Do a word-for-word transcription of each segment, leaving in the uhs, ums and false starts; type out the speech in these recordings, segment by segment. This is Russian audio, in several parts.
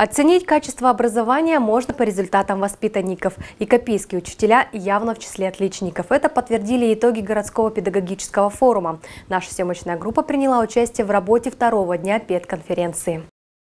Оценить качество образования можно по результатам воспитанников. И копейские учителя явно в числе отличников. Это подтвердили итоги городского педагогического форума. Наша съемочная группа приняла участие в работе второго дня педконференции.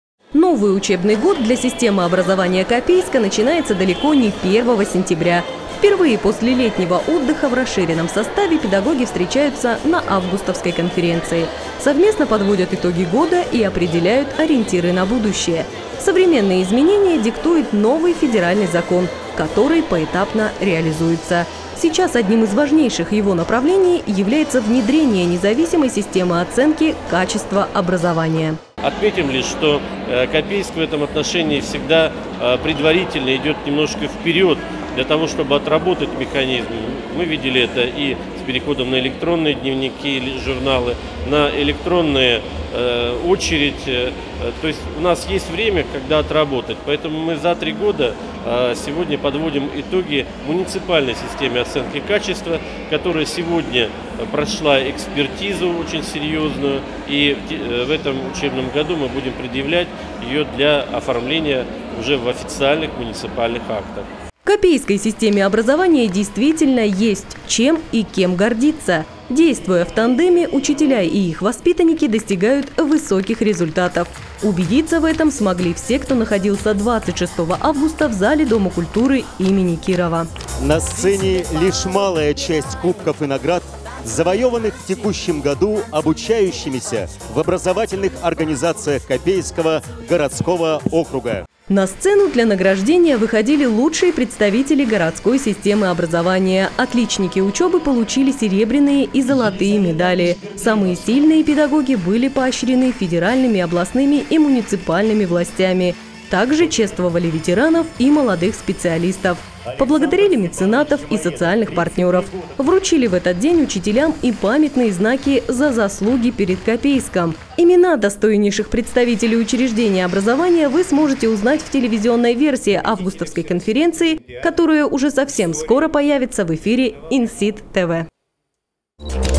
Новый учебный год для системы образования Копейска начинается далеко не первого сентября. Впервые после летнего отдыха в расширенном составе педагоги встречаются на августовской конференции. Совместно подводят итоги года и определяют ориентиры на будущее. Современные изменения диктует новый федеральный закон, который поэтапно реализуется. Сейчас одним из важнейших его направлений является внедрение независимой системы оценки качества образования. Отметим лишь, что Копейск в этом отношении всегда предварительно идет немножко вперед для того, чтобы отработать механизм. Мы видели это и с переходом на электронные дневники или журналы, на электронные э, очередь. То есть у нас есть время, когда отработать. Поэтому мы за три года э, сегодня подводим итоги муниципальной системе оценки качества, которая сегодня прошла экспертизу очень серьезную. И в этом учебном году мы будем предъявлять ее для оформления уже в официальных муниципальных актах. Копейской системе образования действительно есть чем и кем гордиться. Действуя в тандеме, учителя и их воспитанники достигают высоких результатов. Убедиться в этом смогли все, кто находился двадцать шестого августа в зале Дома культуры имени Кирова. На сцене лишь малая часть кубков и наград, завоеванных в текущем году обучающимися в образовательных организациях Копейского городского округа. На сцену для награждения выходили лучшие представители городской системы образования. Отличники учебы получили серебряные и золотые медали. Самые сильные педагоги были поощрены федеральными, областными и муниципальными властями. Также чествовали ветеранов и молодых специалистов. Поблагодарили меценатов и социальных партнеров. Вручили в этот день учителям и памятные знаки за заслуги перед Копейском. Имена достойнейших представителей учреждения образования вы сможете узнать в телевизионной версии августовской конференции, которая уже совсем скоро появится в эфире Инсит ТВ.